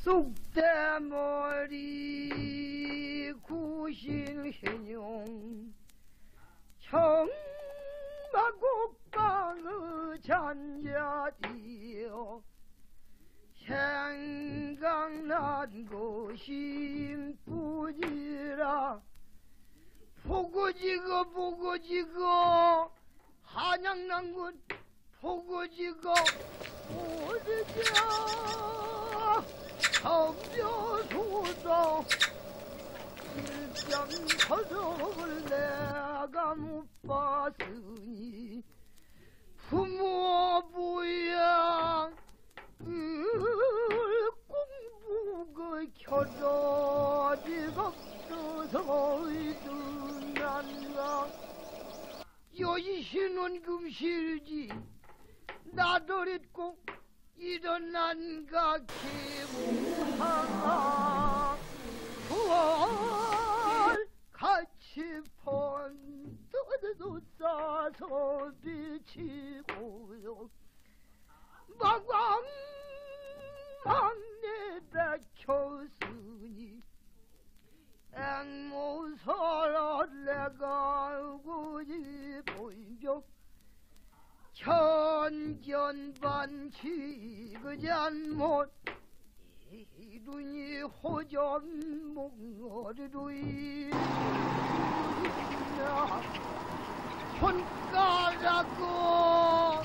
쑥대머리 구신해뇽 청마곡방의 잔자디여 생각난 것이 뿐이라 보고지거 한양난군 보고지거 오르자 성녀소서 일장서적을 내가 못 봤으니 부모 부양 공부가 켜져지가 없어서 이든난가 여이시는 금실지 나더릿고 일어난가 기무하나 부활 같이 번떠도 싸서 비치고요 마광 막내 백혔으니 앵무서러 내가 굳이 보이죠 천견반치 그잔못 이룬이 호전 목어리로 손가락고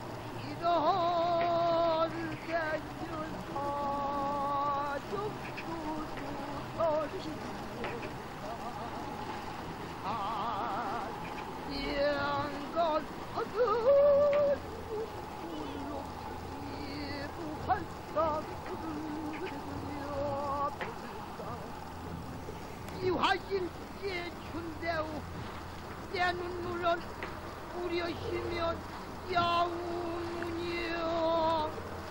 이런 대준 사죽구두터리 이것 어두 이화일 예춘대우 내 눈물은 우려시면 야우문이여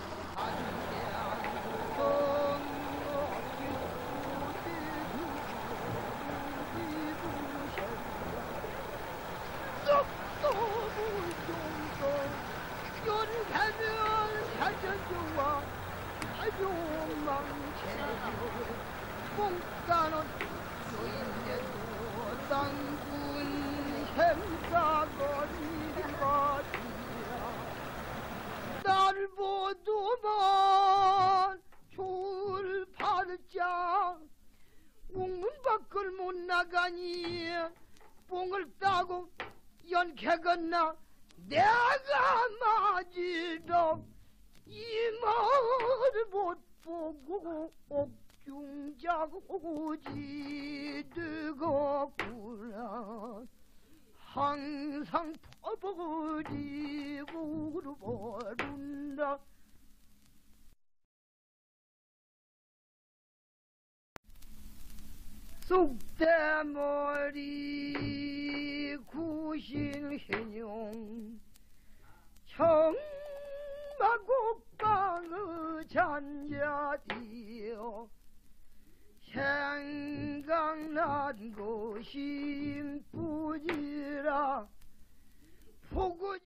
연하면 사전주와 아주망체로 뽕가는 요인대도 당군 행사거리가 뒤야 날 보도만 좋을 팔자 옥문 밖을 못 나가니 뽕을 따고 연캐건나 내가 맞으러 이 말을 못 보고 옥중자고지 뜨겁구나 항상 퍼버리고 버른다 쑥대머리 구신해뇽 청마곡방의 잔자디여 생각난 것이 뿐이라 보고